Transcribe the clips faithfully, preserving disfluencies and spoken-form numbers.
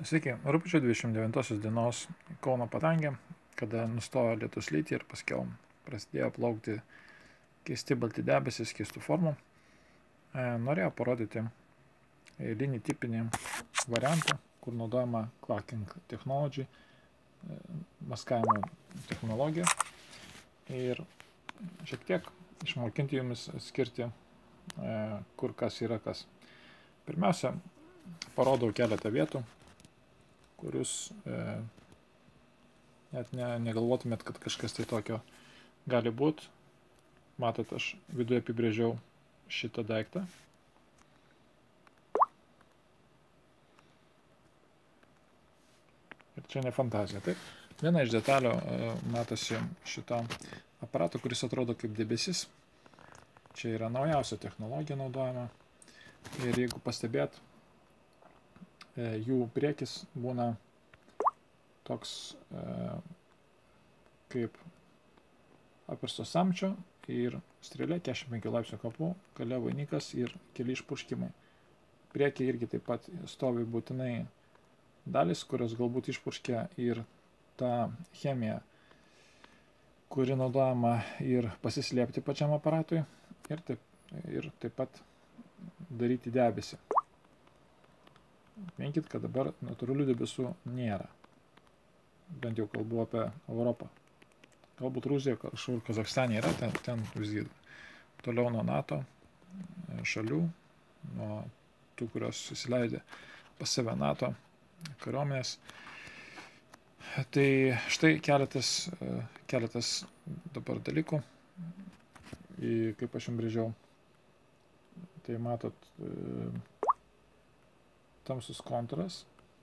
Sveiki, rugpjūčio dvidešimt devintosios dienos Kauno padangė, kada nustojo lietus lyti ir paskiau prasidėjo plaukti keisti balti debesis keistų formų, e, norėjau parodyti eilinį tipinį variantą, kur naudojama clocking technology, e, maskavimo technologija, ir šiek tiek išmokinti jumis skirti, e, kur kas yra kas. Pirmiausia, parodau keletą vietų, kur jūs e, net ne, negalvotumėt, kad kažkas tai tokio gali būti. Matot, aš viduje apibrėžiau šitą daiktą. Ir čia ne fantazija, taip. Viena iš detalių e, matosi šito aparato, kuris atrodo kaip debesis. Čia yra naujausia technologija naudojama. Ir jeigu pastebėt, jų priekis būna toks e, kaip apversto samčio ir strėlė keturiasdešimt penkių laipsnių kampu, gale vainikas ir keli išpurškimai. Priekyje irgi taip pat stovi būtinai dalis, kurios galbūt išpurškia ir tą chemiją, kuri naudojama ir pasislėpti pačiam aparatui ir taip, ir taip pat daryti debesį. Menkit, kad dabar natūralių debesų nėra. Bent jau kalbu apie Europą. Galbūt Rusija, kažkur Kazachstane yra, ten, ten visgi toliau nuo NATO šalių, nuo tų, kurios įsileidė pas save NATO kariuomenės. Tai štai keletas, keletas dabar dalykų, kaip aš jums brėžiau. Tai matot, tamsus kontūras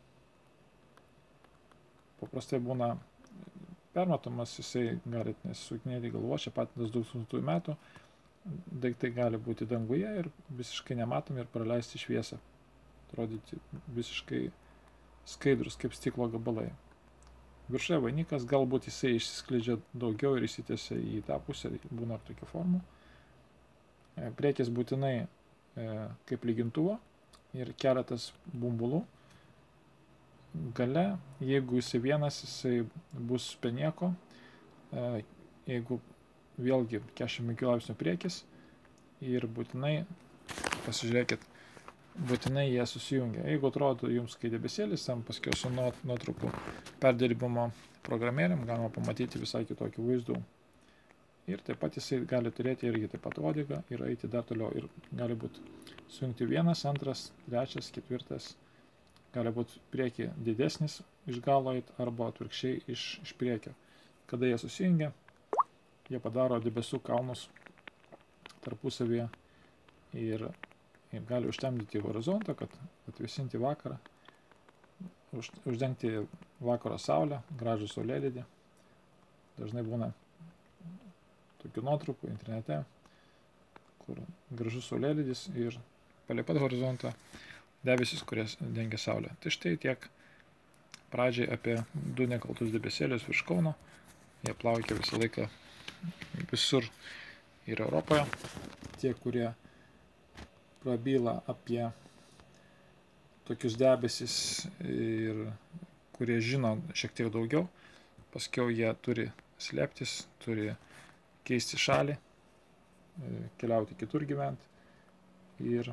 paprastai būna permatomas, jisai gali nesisukinėti galvos, čia pat du tūkstantųjų metų daiktai gali būti danguje ir visiškai nematomi ir praleisti šviesą, atrodyti visiškai skaidrus kaip stiklo gabalai. Viršuje vainikas, galbūt jisai išsiskleidžia daugiau ir įsitiesia į tą pusę, būna ir tokių formų. Priekis būtinai kaip lygintuvo ir keletas bumbulų. Gale, jeigu jisai vienas, jisai bus be nieko. Jeigu vėlgi keturiasdešimt penkių laipsnių priekis ir būtinai, pasižiūrėkit, būtinai jie susijungia. Jeigu atrodo jums kai debesėlis, tam paskiau su nuotraukų perdirbimo programėlėm galima pamatyti visai kitokių vaizdų. Ir taip pat jisai gali turėti irgi taip pat uodegą ir eiti dar toliau. Ir gali būti sujungti vienas, antras, trečias, ketvirtas. Gali būti prieki didesnis iš galo eit arba atvirkščiai iš, iš priekio. Kada jie susijungia, jie padaro debesų kalnus tarpusavyje ir, ir gali užtemdyti horizontą, kad atvėsinti vakarą, už, uždengti vakaro saulę, gražų saulėlydį. Dažnai būna tokių nuotraukų internete, kur gražus saulėlydis ir palei pat horizontą debesis, kurie dengia saulę. Tai štai tiek pradžiai apie du nekaltus debesėlius virš Kauno. Jie plaukia visą laiką visur ir Europoje. Tie, kurie prabyla apie tokius debesis ir kurie žino šiek tiek daugiau, paskiau jie turi slėptis, turi keisti šalį, keliauti kitur gyventi ir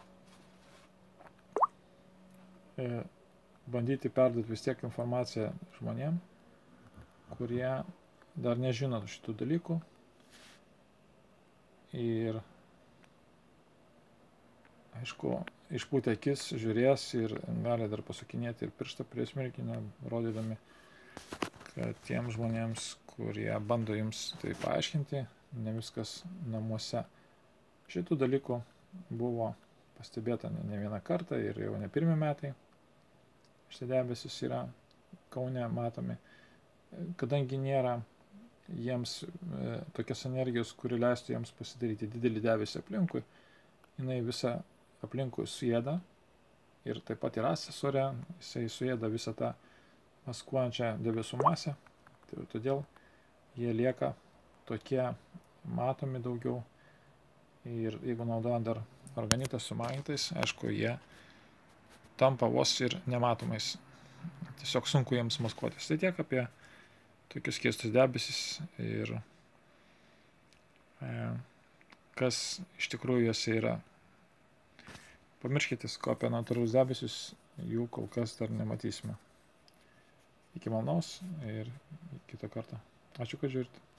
e, bandyti perduoti vis tiek informaciją žmonėm, kurie dar nežino šitų dalykų ir aišku, išpūtę akis žiūrės ir gali dar pasukinėti ir pirštą prie smilkinio, rodydami, kad tiems žmonėms, kurie bando jums tai paaiškinti, ne viskas namuose. Šitų dalykų buvo pastebėta ne, ne vieną kartą ir jau ne pirmi metai. Šitie debesis yra Kaune matomi, kadangi nėra jiems e, tokios energijos, kuri leistų jiems pasidaryti didelį debesį aplinkui, jinai visą aplinkui suėda ir taip pat ir asas ore, jisai suėda visą tą maskuojančią debesų masę, tai todėl jie lieka tokie matomi daugiau ir jeigu naudojant dar organitą su magnetais, aišku, jie tampa vos ir nematomais. tiesiog sunku jiems maskuotis. Tai tiek apie tokius keistus debesis ir e, kas iš tikrųjų juose yra. Pamirškite, ko apie natūralius debesis, jų kol kas dar nematysime. Iki malonaus ir kitą kartą. Ačiū, kad žiūrite.